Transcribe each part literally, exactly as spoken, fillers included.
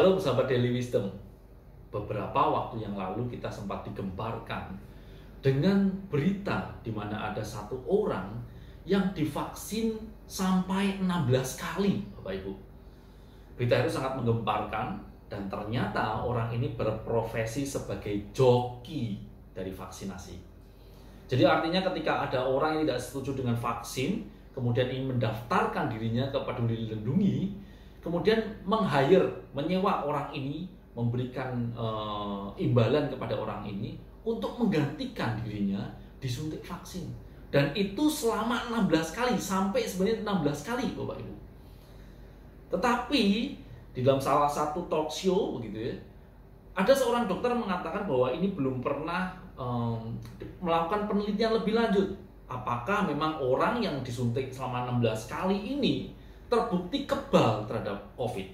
Shalom sahabat Daily Wisdom. Beberapa waktu yang lalu kita sempat digemparkan dengan berita di mana ada satu orang yang divaksin sampai enam belas kali, Bapak Ibu. Berita itu sangat menggemparkan dan ternyata orang ini berprofesi sebagai joki dari vaksinasi. Jadi artinya ketika ada orang yang tidak setuju dengan vaksin, kemudian ingin mendaftarkan dirinya ke Peduli Lindungi, kemudian meng-hire, menyewa orang ini, memberikan uh, imbalan kepada orang ini untuk menggantikan dirinya disuntik vaksin. Dan itu selama enam belas kali, sampai sebenarnya enam belas kali, Bapak Ibu. Tetapi di dalam salah satu talk show begitu ya, ada seorang dokter mengatakan bahwa ini belum pernah um, melakukan penelitian lebih lanjut. Apakah memang orang yang disuntik selama enam belas kali ini terbukti kebal terhadap COVID?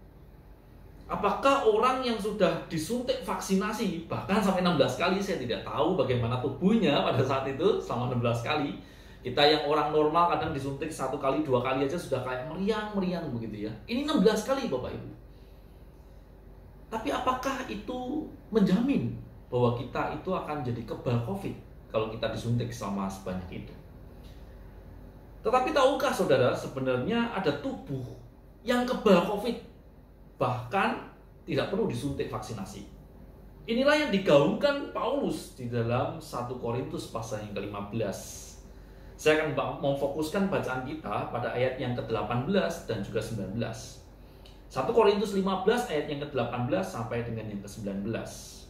Apakah orang yang sudah disuntik vaksinasi bahkan sampai enam belas kali, saya tidak tahu bagaimana tubuhnya pada saat itu selama enam belas kali. Kita yang orang normal kadang disuntik satu kali, dua kali aja sudah kayak meriang-meriang begitu ya. Ini enam belas kali Bapak Ibu. Tapi apakah itu menjamin bahwa kita itu akan jadi kebal COVID kalau kita disuntik selama sebanyak itu? Tetapi tahukah saudara, sebenarnya ada tubuh yang kebal COVID, bahkan tidak perlu disuntik vaksinasi. Inilah yang digaungkan Paulus di dalam satu Korintus pasal yang ke lima belas. Saya akan memfokuskan bacaan kita pada ayat yang ke delapan belas dan juga sembilan belas. satu Korintus lima belas ayat yang ke delapan belas sampai dengan yang ke sembilan belas.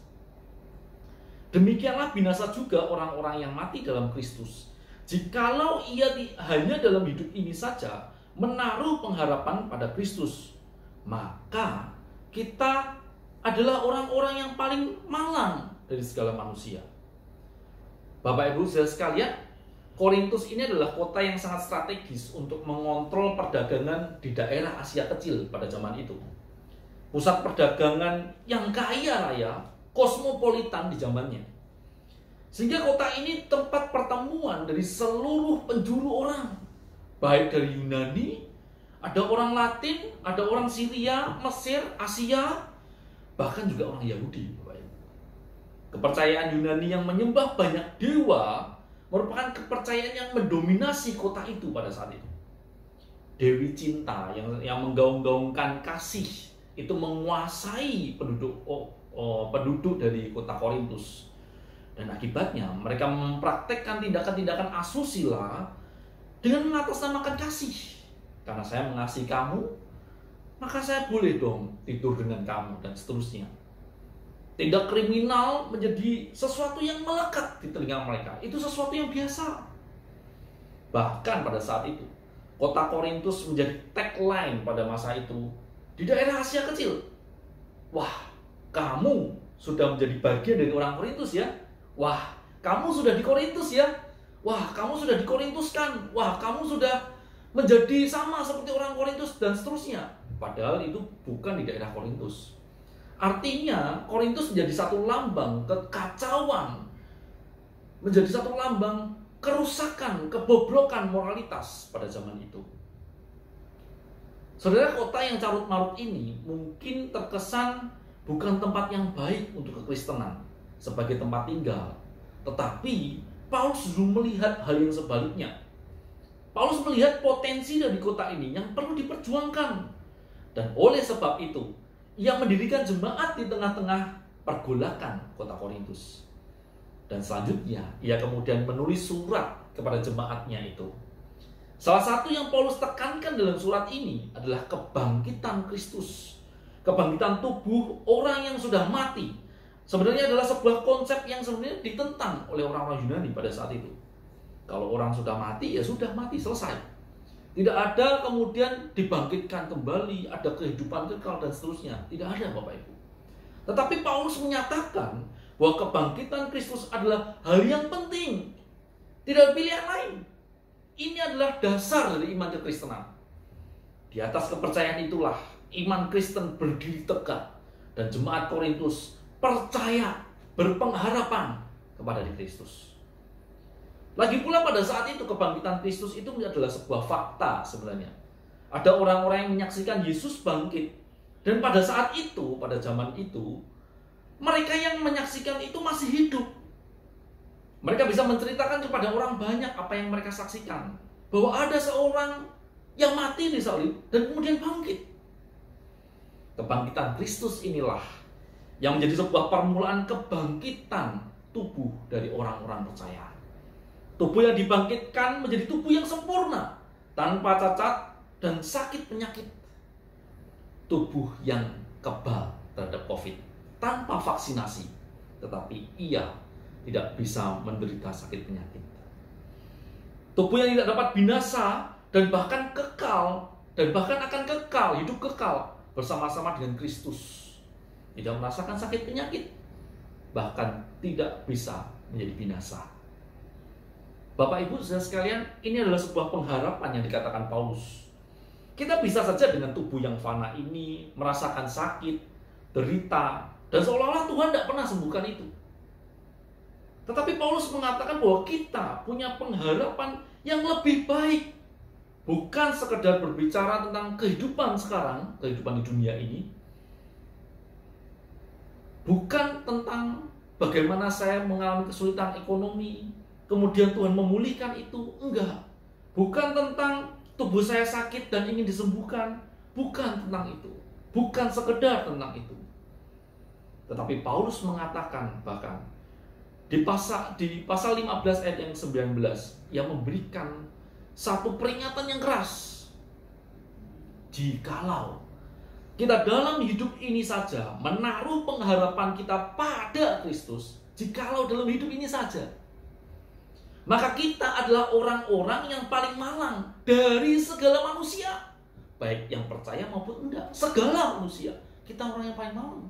Demikianlah binasa juga orang-orang yang mati dalam Kristus, jikalau ia hanya dalam hidup ini saja menaruh pengharapan pada Kristus, maka kita adalah orang-orang yang paling malang dari segala manusia. Bapak Ibu saudara sekalian, Korintus ini adalah kota yang sangat strategis untuk mengontrol perdagangan di daerah Asia Kecil pada zaman itu. Pusat perdagangan yang kaya raya, kosmopolitan di zamannya. Sehingga kota ini tempat pertemuan dari seluruh penjuru orang, baik dari Yunani, ada orang Latin, ada orang Syria, Mesir, Asia, bahkan juga orang Yahudi. Kepercayaan Yunani yang menyembah banyak dewa merupakan kepercayaan yang mendominasi kota itu pada saat itu. Dewi cinta yang yang menggaung-gaungkan kasih itu menguasai penduduk oh, oh, penduduk dari kota Korintus. Dan akibatnya mereka mempraktekkan tindakan-tindakan asusila dengan mengatasnamakan kasih. Karena saya mengasihi kamu, maka saya boleh dong tidur dengan kamu, dan seterusnya. Tindak kriminal menjadi sesuatu yang melekat di telinga mereka. Itu sesuatu yang biasa. Bahkan pada saat itu, kota Korintus menjadi tagline pada masa itu di daerah Asia Kecil. Wah, kamu sudah menjadi bagian dari orang Korintus ya. Wah, kamu sudah di Korintus ya. Wah, kamu sudah dikorintuskan. Wah, kamu sudah menjadi sama seperti orang Korintus, dan seterusnya. Padahal itu bukan di daerah Korintus. Artinya Korintus menjadi satu lambang kekacauan, menjadi satu lambang kerusakan, kebobrokan moralitas pada zaman itu. Saudara, kota yang carut-marut ini mungkin terkesan bukan tempat yang baik untuk kekristenan sebagai tempat tinggal. Tetapi Paulus justru melihat hal yang sebaliknya. Paulus melihat potensi dari kota ini yang perlu diperjuangkan. Dan oleh sebab itu, ia mendirikan jemaat di tengah-tengah pergolakan kota Korintus. Dan selanjutnya, ia kemudian menulis surat kepada jemaatnya itu. Salah satu yang Paulus tekankan dalam surat ini adalah kebangkitan Kristus. Kebangkitan tubuh orang yang sudah mati. Sebenarnya adalah sebuah konsep yang sebenarnya ditentang oleh orang-orang Yunani pada saat itu. Kalau orang sudah mati, ya sudah mati, selesai. Tidak ada kemudian dibangkitkan kembali, ada kehidupan kekal dan seterusnya. Tidak ada, Bapak Ibu. Tetapi Paulus menyatakan bahwa kebangkitan Kristus adalah hal yang penting. Tidak ada pilihan lain. Ini adalah dasar dari iman kekristenan. Di atas kepercayaan itulah iman Kristen berdiri tegak. Dan jemaat Korintus percaya, berpengharapan kepada Kristus. Lagi pula pada saat itu kebangkitan Kristus itu adalah sebuah fakta sebenarnya. Ada orang-orang yang menyaksikan Yesus bangkit. Dan pada saat itu, pada zaman itu, mereka yang menyaksikan itu masih hidup. Mereka bisa menceritakan kepada orang banyak apa yang mereka saksikan. Bahwa ada seorang yang mati di salib dan kemudian bangkit. Kebangkitan Kristus inilah yang menjadi sebuah permulaan kebangkitan tubuh dari orang-orang percaya. Tubuh yang dibangkitkan menjadi tubuh yang sempurna, tanpa cacat dan sakit penyakit. Tubuh yang kebal terhadap COVID tanpa vaksinasi, tetapi ia tidak bisa menderita sakit penyakit. Tubuh yang tidak dapat binasa dan bahkan kekal, dan bahkan akan kekal, hidup kekal bersama-sama dengan Kristus. Tidak merasakan sakit penyakit, bahkan tidak bisa menjadi binasa. Bapak Ibu saudara sekalian, ini adalah sebuah pengharapan yang dikatakan Paulus. Kita bisa saja dengan tubuh yang fana ini merasakan sakit, derita, dan seolah-olah Tuhan tidak pernah sembuhkan itu. Tetapi Paulus mengatakan bahwa kita punya pengharapan yang lebih baik. Bukan sekedar berbicara tentang kehidupan sekarang, kehidupan di dunia ini. Bukan tentang bagaimana saya mengalami kesulitan ekonomi, kemudian Tuhan memulihkan itu. Enggak. Bukan tentang tubuh saya sakit dan ingin disembuhkan. Bukan tentang itu. Bukan sekedar tentang itu. Tetapi Paulus mengatakan bahkan di pasal, di pasal lima belas ayat yang sembilan belas yang memberikan satu peringatan yang keras. Jikalau kita dalam hidup ini saja menaruh pengharapan kita pada Kristus, jikalau dalam hidup ini saja, maka kita adalah orang-orang yang paling malang dari segala manusia. Baik yang percaya maupun enggak. Segala manusia. Kita orang yang paling malang.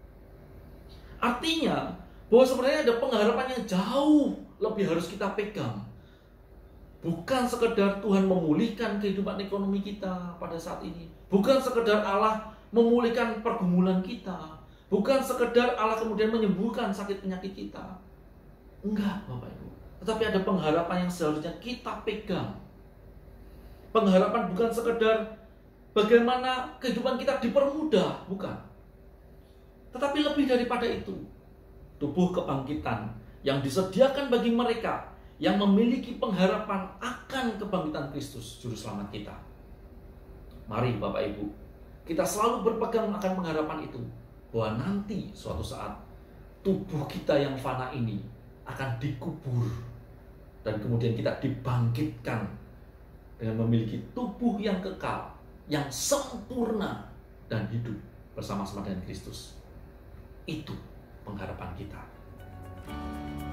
Artinya bahwa sebenarnya ada pengharapan yang jauh lebih harus kita pegang. Bukan sekedar Tuhan memulihkan kehidupan ekonomi kita pada saat ini. Bukan sekedar Allah memulihkan pergumulan kita. Bukan sekedar Allah kemudian menyembuhkan sakit penyakit kita. Enggak, Bapak Ibu. Tetapi ada pengharapan yang seharusnya kita pegang. Pengharapan bukan sekedar bagaimana kehidupan kita dipermudah, bukan. Tetapi lebih daripada itu, tubuh kebangkitan yang disediakan bagi mereka yang memiliki pengharapan akan kebangkitan Kristus, Juru Selamat kita. Mari Bapak Ibu, kita selalu berpegang akan pengharapan itu, bahwa nanti suatu saat tubuh kita yang fana ini akan dikubur dan kemudian kita dibangkitkan dengan memiliki tubuh yang kekal, yang sempurna dan hidup bersama-sama dengan Kristus. Itu pengharapan kita.